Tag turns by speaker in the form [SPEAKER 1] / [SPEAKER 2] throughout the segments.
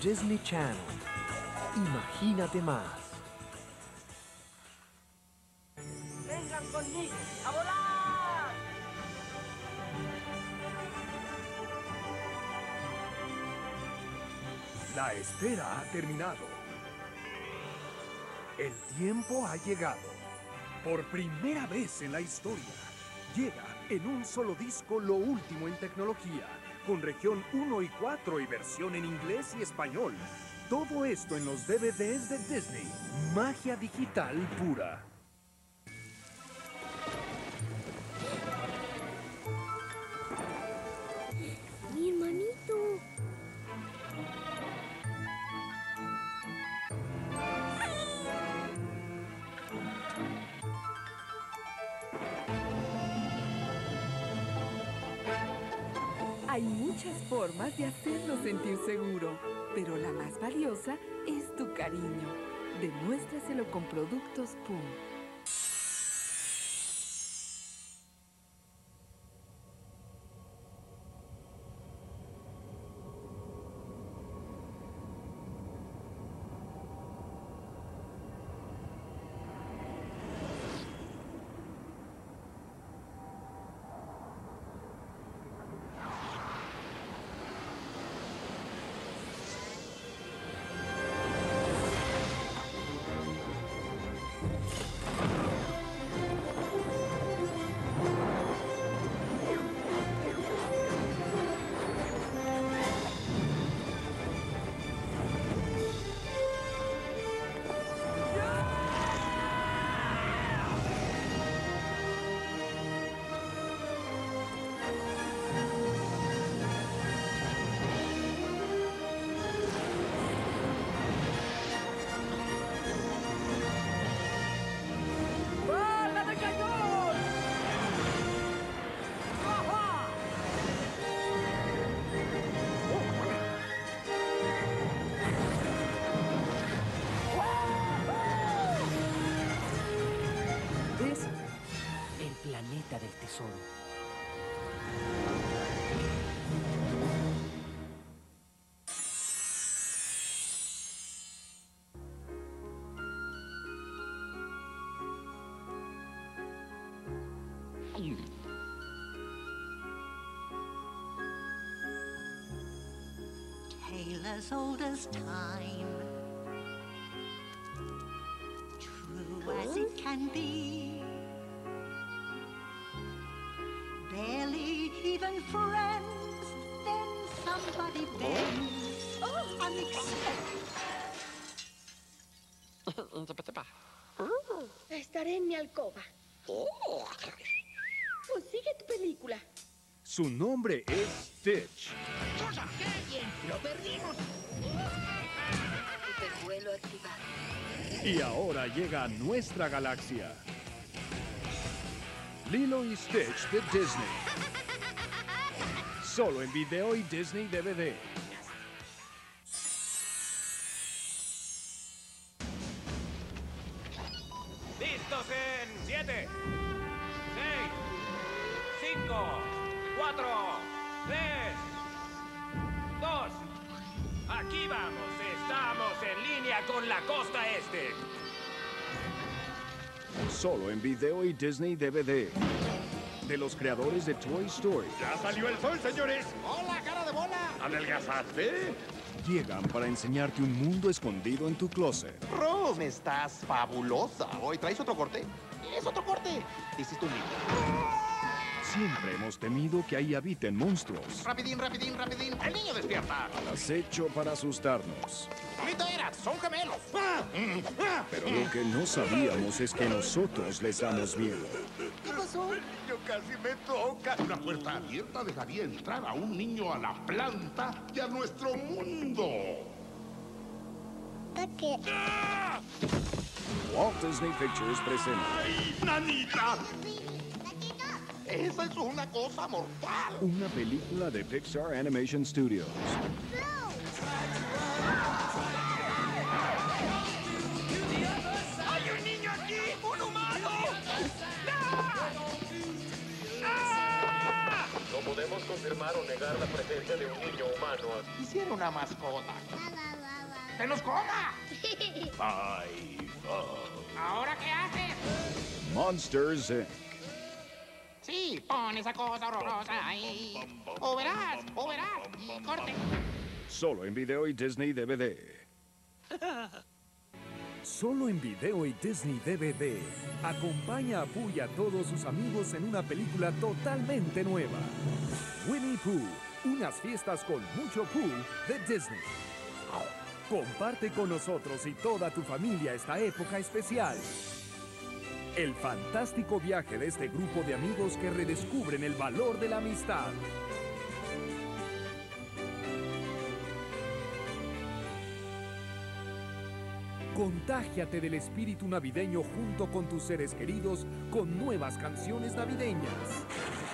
[SPEAKER 1] Disney Channel. Imagínate más.
[SPEAKER 2] ¡Vengan conmigo! ¡A volar!
[SPEAKER 3] La espera ha terminado. El tiempo ha llegado. Por primera vez en la historia, llega en un solo disco lo último en tecnología, con región 1 y 4 y versión en inglés y español. Todo esto en los DVDs de Disney. Magia digital pura.
[SPEAKER 4] Mi hermanito.
[SPEAKER 5] Hay muchas formas de hacerlo sentir seguro, pero la más valiosa es tu cariño. Demuéstraselo con Productos PUM.
[SPEAKER 1] El planeta del tesoro.
[SPEAKER 6] Tale as old as time, true as it can be. Barely even friends, then somebody bends. Unexpected.
[SPEAKER 4] Estaré en mi alcoba. Pues sigue tu película.
[SPEAKER 3] Su nombre es Stitch.
[SPEAKER 2] ¡Lo perdimos!
[SPEAKER 4] Hipervuelo activado.
[SPEAKER 3] Y ahora llega a nuestra galaxia. Lilo y Stitch de Disney. Solo en video y Disney DVD.
[SPEAKER 7] ¡Listos en 7, 6, 5, 4, 3, 2! ¡Aquí vamos! ¡Estamos en línea con la costa este!
[SPEAKER 3] Solo en video y Disney DVD. De los creadores de Toy Story.
[SPEAKER 8] ¡Ya salió el sol, señores! ¡Hola, cara de bola! ¿Adelgazaste?
[SPEAKER 3] Llegan para enseñarte un mundo escondido en tu closet.
[SPEAKER 8] Rose, estás fabulosa. ¿Hoy traes otro corte? ¡Es otro corte! Hiciste un libro.
[SPEAKER 3] Siempre hemos temido que ahí habiten monstruos.
[SPEAKER 8] ¡Rapidín, rapidín, rapidín! ¡El niño despierta!
[SPEAKER 3] Al acecho para asustarnos.
[SPEAKER 8] ¡Literas! ¡Son gemelos!
[SPEAKER 3] Pero lo que no sabíamos es que nosotros les damos miedo.
[SPEAKER 8] ¿Qué pasó? Yo casi me toca. Una puerta abierta dejaría entrar a un niño a la planta y a nuestro mundo.
[SPEAKER 4] ¿Qué?
[SPEAKER 3] Walt Disney Pictures presenta
[SPEAKER 8] ¡Ay, nanita! ¡Esa es una cosa mortal!
[SPEAKER 3] una película de Pixar Animation Studios.
[SPEAKER 2] ¡Hay un niño aquí! ¡Un humano!
[SPEAKER 9] No podemos confirmar o negar evitar la presencia de un niño humano.
[SPEAKER 2] Quisiera una mascota. ¡Que nos coma! ¿Ahora qué haces?
[SPEAKER 10] Monsters, Inc.
[SPEAKER 2] Sí, pon esa cosa horrorosa ahí. O verás, y corte.
[SPEAKER 10] Solo en video y Disney DVD.
[SPEAKER 3] Solo en video y Disney DVD. Acompaña a Pooh y a todos sus amigos en una película totalmente nueva. Winnie Pooh, unas fiestas con mucho Pooh de Disney. Comparte con nosotros y toda tu familia esta época especial. El fantástico viaje de este grupo de amigos que redescubren el valor de la amistad. Contágiate del espíritu navideño junto con tus seres queridos con nuevas canciones navideñas.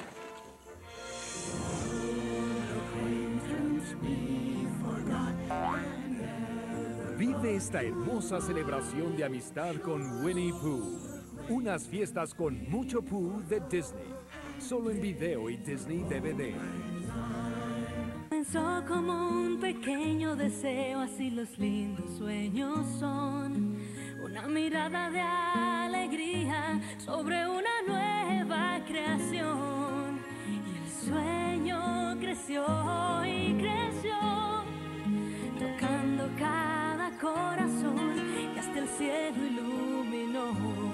[SPEAKER 3] Vive esta hermosa celebración de amistad con Winnie Pooh. Unas fiestas con mucho Pooh de Disney. Solo en video y Disney DVD.
[SPEAKER 11] Comenzó como un pequeño deseo, así los lindos sueños son. Una mirada de alegría sobre una nueva creación. Y el sueño creció y creció, tocando cada corazón y hasta el cielo iluminó.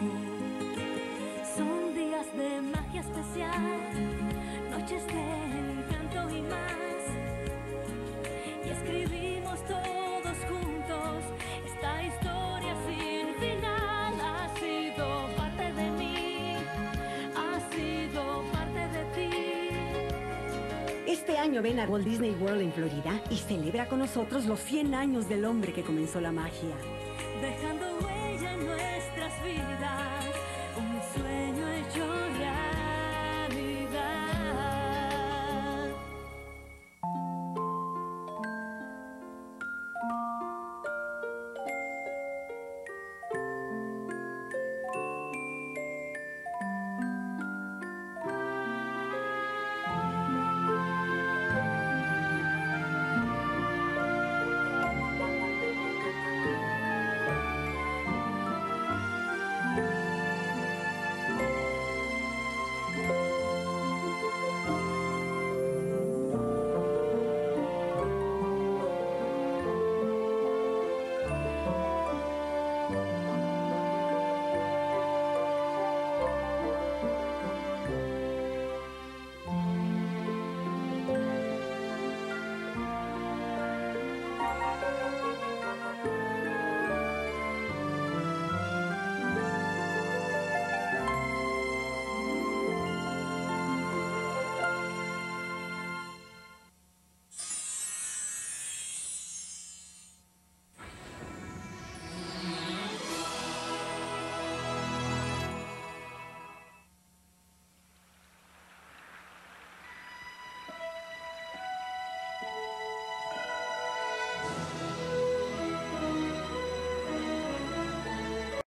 [SPEAKER 11] Son días de magia especial, noches de encanto y más. Y escribimos todos juntos esta historia sin final. Ha sido parte de mí, ha sido parte de ti.
[SPEAKER 12] Este año ven a Walt Disney World en Florida y celebra con nosotros los 100 años del hombre que comenzó la magia.
[SPEAKER 11] Déjame